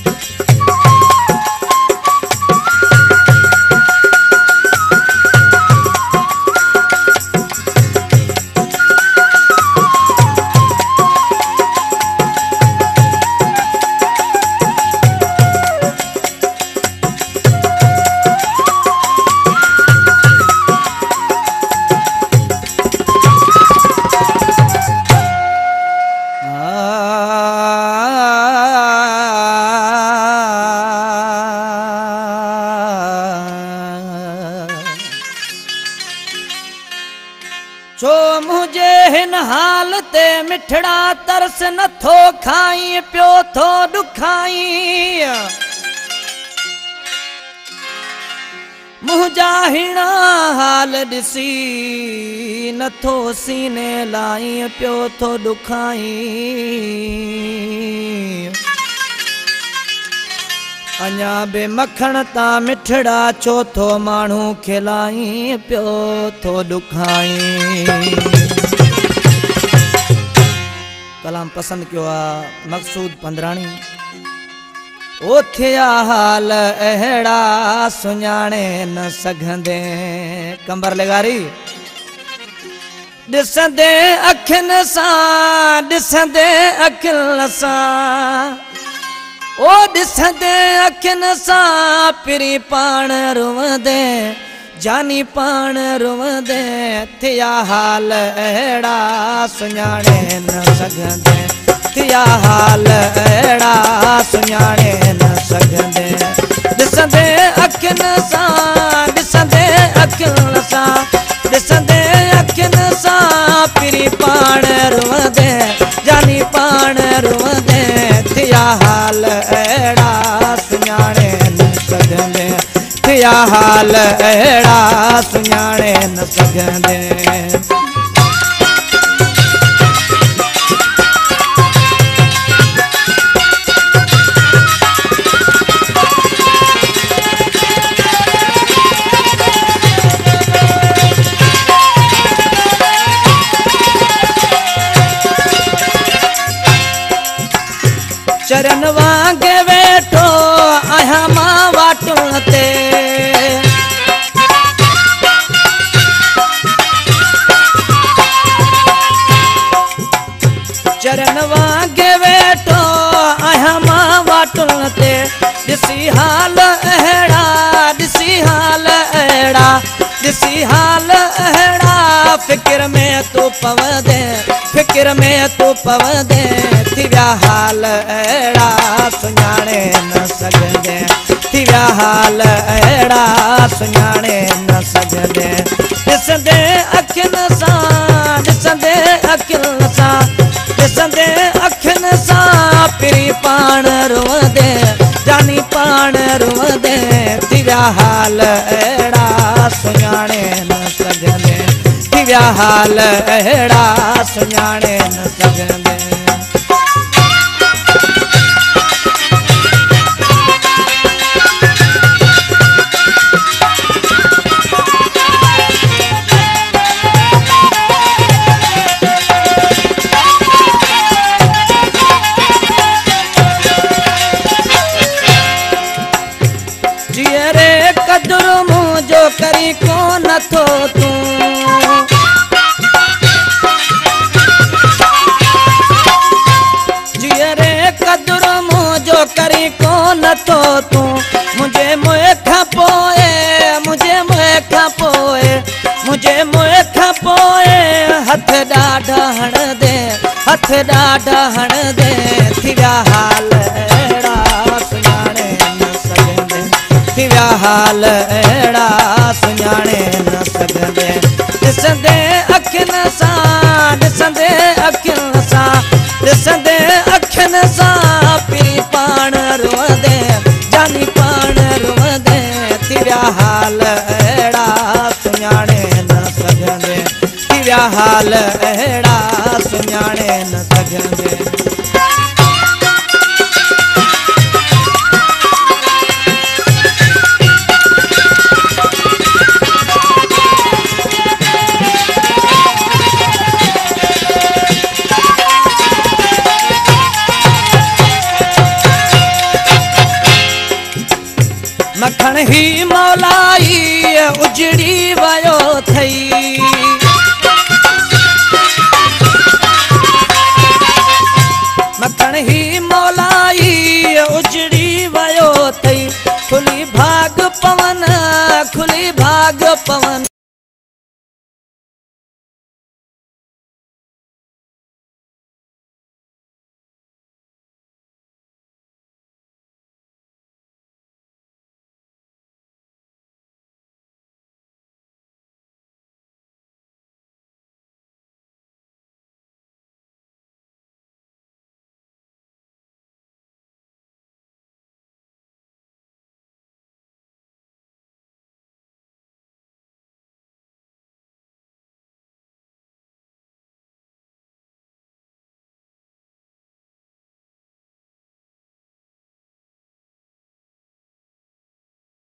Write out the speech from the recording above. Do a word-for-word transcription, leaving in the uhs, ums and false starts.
छो मुझे हिन हाल ते मिठड़ा तरस नथो खाई पियो थो दुखाई मुझा हिना हाल दिसी नथो सीने लाई पियो थो दुखाई अञा बे मखण ता मिठड़ा चौथो मानू खिलाई पियो थो दुखाई। कलाम पसंद किया मकसूद पंद्राणी। ओ थिया हाल अहड़ा सुञाणे न सघंदे कंबर लगारी दिसंदे अखिन सा दिसंदे अखिल सा ओ दिसंदे अखिन सा पिरी पाण रुवंदे जानी पाण रुवंदे थिया हाल अहड़ा सुञाणे न सघंदे थिया हाल अहड़ा सुञाणे न सघंदे दिसंदे अखिन सा दिसंदे अखिन सा दिसंदे अखिन सा पिरी पाण रुवंदे जानी पाण रुवंदे थिया हाल अहड़ा सुञाणे न सघंदे थिया हाल अहड़ा सुञाणे न सघंदे। चरण वांगे वेठो आया मां वाटुण ते चरण वांगे वेठो आया मां वाटुण ते दिसी हाल अहड़ा दिसी हाल अहड़ा दिसी हाल अहड़ा फिक्र में तू पवंदे फिक्र में तू पवंदे थिया हाल अहड़ा सुञाणे न सघंदे थिया हाल अहड़ा सुञाणे न सघंदे दिसंदे अखिन सा दिसंदे अखिन सा दिसंदे अखिन सा पिरी पाण रुवंदे जानी पाण रुवंदे थिया हाल अहड़ा सुञाणे न सघंदे थिया हाल अहड़ा सुञाणे न सघंदे। कदुर मुझो करी को नथो तू जियरे कदुर मुझो करी को नथो तू मुझे मुए खपोए मुझे मुए खपोए मुझे मुए खपोए हथ ॾाढा हण दे हथ ॾाढा हण दे थिया हाल अहड़ा सुञाणे न सघंदे थिया हाल अहड़ा सुञाणे न सघंदे दिसंदे अखिन सा दिसंदे अखिन सा दिसंदे अखिन सा पिरी पाण रुवंदे जानी पाण रुवंदे थिया हाल अहड़ा सुञाणे न सघंदे थिया हाल अहड़ा सुञाणे न सघंदे। मखण ही मौलाई उजड़ी वयो थई। मखण ही मौलाई उजड़ी वयो थई। खुली भाग पवन खुली भाग पवन